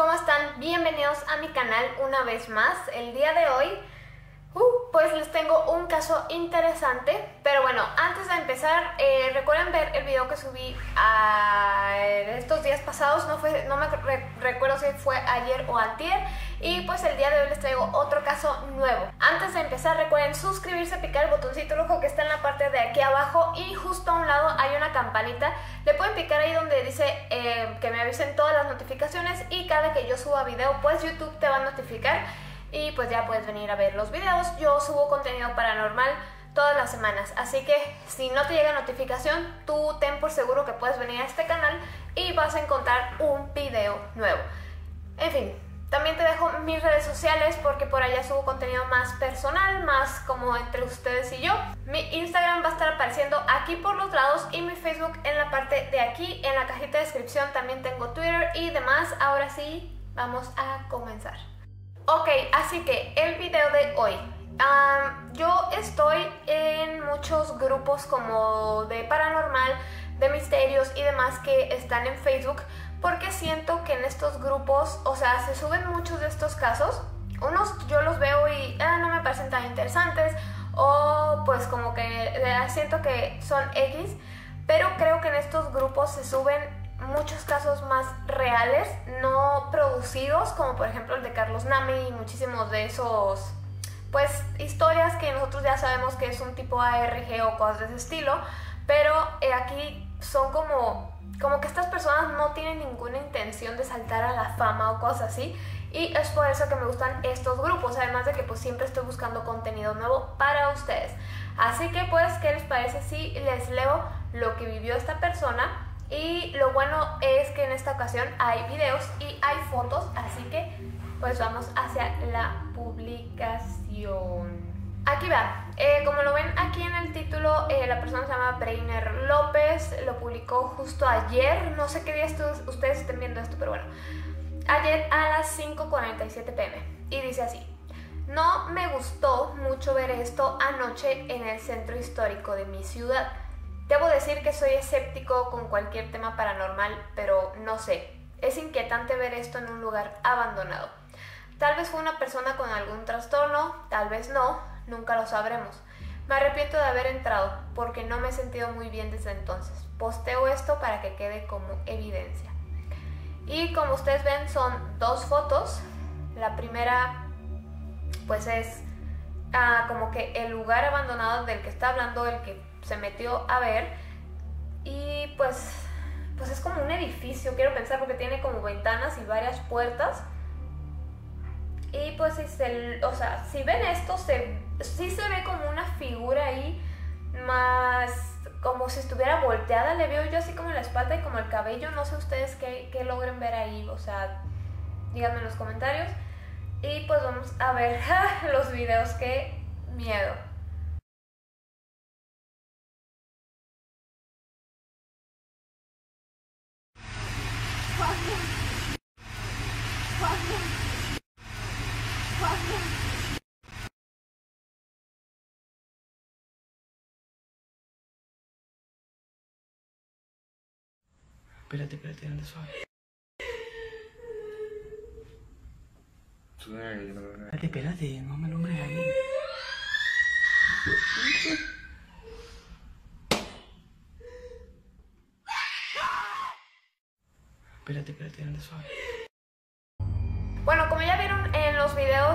¿cómo están? Bienvenidos a mi canal una vez más. El día de hoy, pues les tengo un caso interesante. Pero bueno, antes de empezar, recuerden ver el video que subí estos días pasados. No me recuerdo si fue ayer o antier. Y pues el día de hoy les traigo otro caso nuevo. Antes de empezar, recuerden suscribirse, picar el botoncito rojo que está en la parte de aquí abajo. Y justo a un lado hay una campanita. Le pueden picar ahí donde dice que me avisen todas las notificaciones. Y cada que yo suba video, pues YouTube te va a notificar. Y pues ya puedes venir a ver los videos. Yo subo contenido paranormal todas las semanas, así que si no te llega notificación, tú ten por seguro que puedes venir a este canal y vas a encontrar un video nuevo. En fin, también te dejo mis redes sociales porque por allá subo contenido más personal, más como entre ustedes y yo. Mi Instagram va a estar apareciendo aquí por los lados y mi Facebook en la parte de aquí. En la cajita de descripción también tengo Twitter y demás. Ahora sí, vamos a comenzar. Ok, así que el video de hoy, yo estoy en muchos grupos como de paranormal, de misterios y demás que están en Facebook, porque siento que en estos grupos, o sea, se suben muchos de estos casos. Unos yo los veo y no me parecen tan interesantes, o pues como que siento que son X, pero creo que en estos grupos se suben muchos casos más reales, no producidos, como por ejemplo el de Carlos Nami y muchísimos de esos, pues, historias que nosotros ya sabemos que es un tipo ARG o cosas de ese estilo, pero aquí son como que estas personas no tienen ninguna intención de saltar a la fama o cosas así, y es por eso que me gustan estos grupos, además de que pues siempre estoy buscando contenido nuevo para ustedes. Así que pues, ¿qué les parece si les leo lo que vivió esta persona? Y lo bueno es que en esta ocasión hay videos y hay fotos, así que pues vamos hacia la publicación. Aquí va, como lo ven aquí en el título, la persona se llama Breiner López, lo publicó justo ayer, no sé qué día ustedes estén viendo esto, pero bueno, ayer a las 5:47 p.m. y dice así: no me gustó mucho ver esto anoche en el centro histórico de mi ciudad. Debo decir que soy escéptico con cualquier tema paranormal, pero no sé, es inquietante ver esto en un lugar abandonado. Tal vez fue una persona con algún trastorno, tal vez no, nunca lo sabremos. Me arrepiento de haber entrado, porque no me he sentido muy bien desde entonces. Posteo esto para que quede como evidencia. Y como ustedes ven, son dos fotos. La primera, pues es como que el lugar abandonado del que está hablando el que se metió a ver, y pues es como un edificio, quiero pensar, porque tiene como ventanas y varias puertas. Y pues si ven esto, sí se ve como una figura ahí, más como si estuviera volteada, le veo yo así como la espalda y como el cabello. No sé ustedes qué logren ver ahí, o sea, díganme en los comentarios. Y pues vamos a ver los videos. ¡Qué miedo! Espérate, anda suave. Espérate, no me alumbres ahí. Espérate, anda suave. Bueno, como ya vieron en los videos,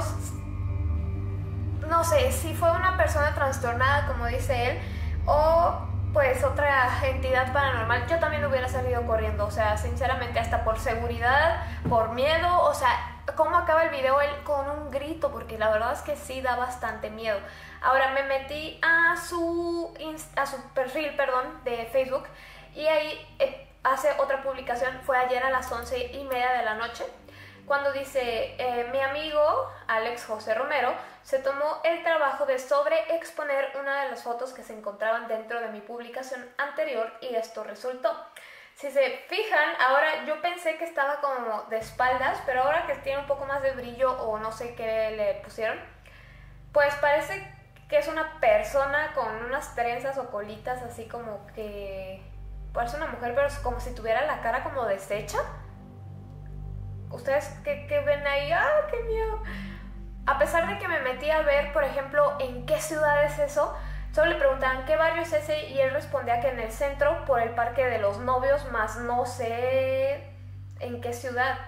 no sé si fue una persona trastornada, como dice él, o pues otra entidad paranormal. Yo también hubiera salido corriendo, o sea, sinceramente, hasta por seguridad, por miedo. O sea, cómo acaba el video él con un grito, porque la verdad es que sí da bastante miedo. Ahora me metí a su perfil, de Facebook, y ahí hace otra publicación. Fue ayer a las 11:30 de la noche, cuando dice: mi amigo Alex José Romero se tomó el trabajo de sobreexponer una de las fotos que se encontraban dentro de mi publicación anterior, y esto resultó. Si se fijan, ahora yo pensé que estaba como de espaldas, pero ahora que tiene un poco más de brillo, o no sé qué le pusieron, pues parece que es una persona con unas trenzas o colitas, así como que parece una mujer, pero es como si tuviera la cara como deshecha. ¿Ustedes qué ven ahí? ¡Ah, qué miedo! A pesar de que me metí a ver, por ejemplo, en qué ciudad es eso, solo le preguntaban qué barrio es ese y él respondía que en el centro, por el Parque de los Novios, más no sé en qué ciudad.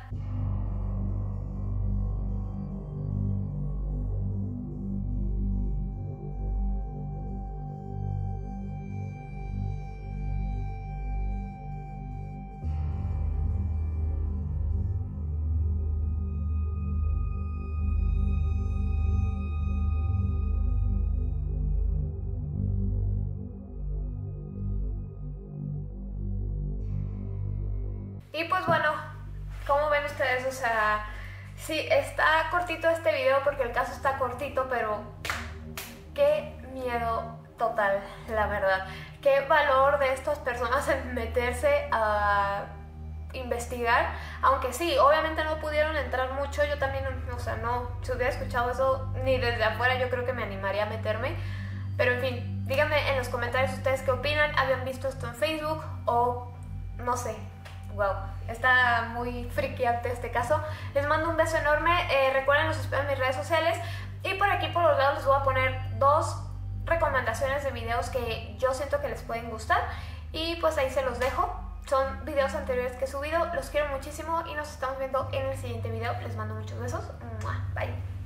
Y pues bueno, como ven ustedes, o sea, sí, está cortito este video porque el caso está cortito, pero qué miedo total, la verdad. Qué valor de estas personas en meterse a investigar, aunque sí, obviamente no pudieron entrar mucho. Yo también, o sea, no, si hubiera escuchado eso ni desde afuera, yo creo que me animaría a meterme. Pero en fin, díganme en los comentarios ustedes qué opinan, habían visto esto en Facebook o no sé. Wow, está muy frikiante este caso. Les mando un beso enorme. Recuerden, los espero en mis redes sociales. Y por aquí por los lados les voy a poner 2 recomendaciones de videos que yo siento que les pueden gustar. Y pues ahí se los dejo. Son videos anteriores que he subido. Los quiero muchísimo y nos estamos viendo en el siguiente video. Les mando muchos besos. Bye.